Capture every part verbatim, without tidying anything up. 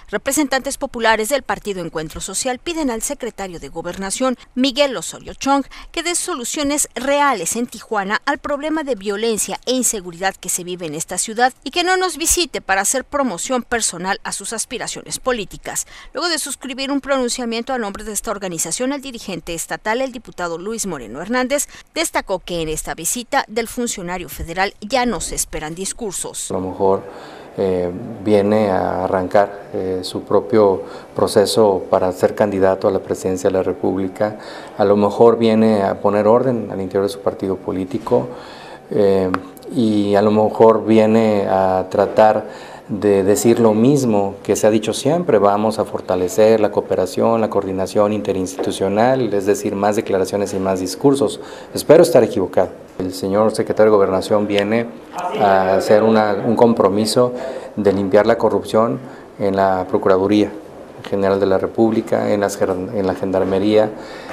Representantes populares del Partido Encuentro Social piden al secretario de Gobernación, Miguel Osorio Chong, que dé soluciones reales en Tijuana al problema de violencia e inseguridad que se vive en esta ciudad y que no nos visite para hacer promoción personal a sus aspiraciones políticas. Luego de suscribir un pronunciamiento a nombre de esta organización, el dirigente estatal, el diputado Luis Moreno Hernández, destacó que en esta visita del funcionario federal ya no se esperan discursos. A lo mejor Eh, viene a arrancar eh, su propio proceso para ser candidato a la presidencia de la República, a lo mejor viene a poner orden al interior de su partido político eh, y a lo mejor viene a tratar de decir lo mismo que se ha dicho siempre: vamos a fortalecer la cooperación, la coordinación interinstitucional, es decir, más declaraciones y más discursos. Espero estar equivocado. El señor secretario de Gobernación viene a hacer una, un compromiso de limpiar la corrupción en la Procuraduría General de la República, en, las, en la Gendarmería,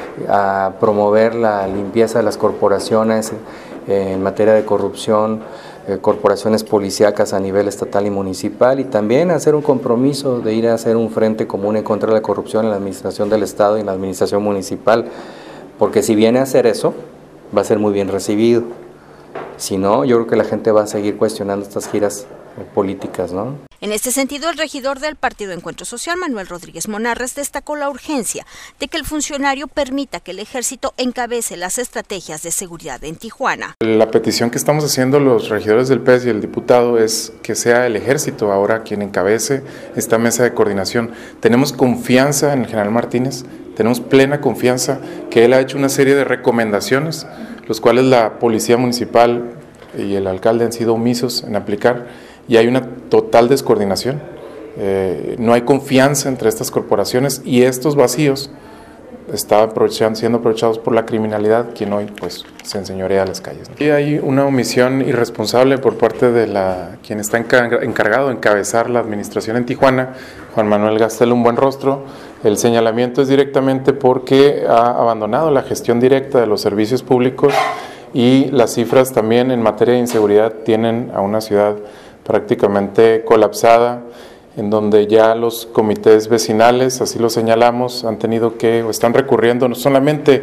a promover la limpieza de las corporaciones en materia de corrupción, eh, corporaciones policíacas a nivel estatal y municipal, y también hacer un compromiso de ir a hacer un frente común en contra de la corrupción en la administración del Estado y en la administración municipal, porque si viene a hacer eso, va a ser muy bien recibido. Si no, yo creo que la gente va a seguir cuestionando estas giras políticas, ¿no? En este sentido, el regidor del Partido Encuentro Social, Manuel Rodríguez Monarres, destacó la urgencia de que el funcionario permita que el Ejército encabece las estrategias de seguridad en Tijuana. La petición que estamos haciendo los regidores del P E S y el diputado es que sea el Ejército ahora quien encabece esta mesa de coordinación. Tenemos confianza en el general Martínez, tenemos plena confianza que él ha hecho una serie de recomendaciones, los cuales la Policía Municipal y el alcalde han sido omisos en aplicar, y hay una total descoordinación. Eh, no hay confianza entre estas corporaciones y estos vacíos están aprovechando, siendo aprovechados por la criminalidad, quien hoy pues se enseñorea a las calles, ¿no? Y hay una omisión irresponsable por parte de la quien está encargado de encabezar la administración en Tijuana, Juan Manuel Gastelum Buenrostro. El señalamiento es directamente porque ha abandonado la gestión directa de los servicios públicos, y las cifras también en materia de inseguridad tienen a una ciudad prácticamente colapsada, en donde ya los comités vecinales, así lo señalamos, han tenido que o están recurriendo no solamente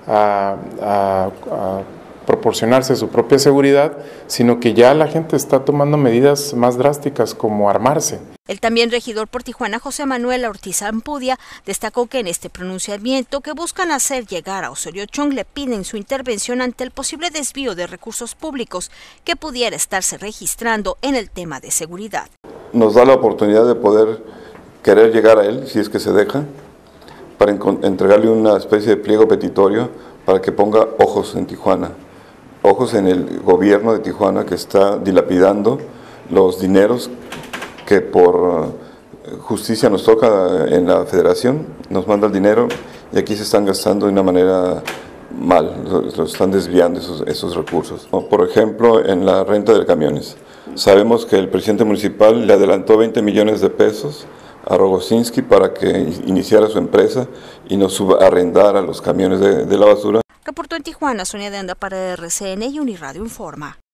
a, a, a proporcionarse su propia seguridad, sino que ya la gente está tomando medidas más drásticas como armarse. El también regidor por Tijuana, José Manuel Ortiz Ampudia, destacó que en este pronunciamiento que buscan hacer llegar a Osorio Chong le piden su intervención ante el posible desvío de recursos públicos que pudiera estarse registrando en el tema de seguridad. Nos da la oportunidad de poder querer llegar a él, si es que se deja, para entregarle una especie de pliego petitorio para que ponga ojos en Tijuana, ojos en el gobierno de Tijuana, que está dilapidando los dineros que por justicia nos toca en la federación, nos manda el dinero y aquí se están gastando de una manera mal, los están desviando esos, esos recursos. Por ejemplo, en la renta de camiones. Sabemos que el presidente municipal le adelantó veinte millones de pesos a Rogosinski para que iniciara su empresa y nos subarrendara los camiones de, de la basura. Reportó en Tijuana Sonia de Anda para R C N y Uniradio Informa.